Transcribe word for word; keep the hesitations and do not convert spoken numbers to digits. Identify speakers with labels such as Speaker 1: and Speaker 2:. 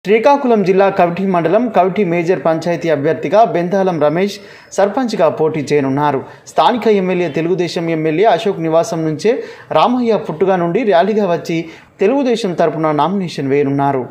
Speaker 1: శ్రీకాకుళం జిల్లా కవిటి మండలం కవిటి మేజర్ పంచాయతీ అభ్యర్థిగా బెందాలం రమేష్ సర్పంచ్గా పోటీ చేయనున్నారు. స్థానిక ఎమ్మెల్యే తెలుగుదేశం ఎమ్మెల్యే అశోక్ నివాసం నుంచే రామయ్య పుట్టుగా నుండి ర్యాలీగా వచ్చి తెలుగుదేశం తరపున నామినేషన్ వేయనున్నారు.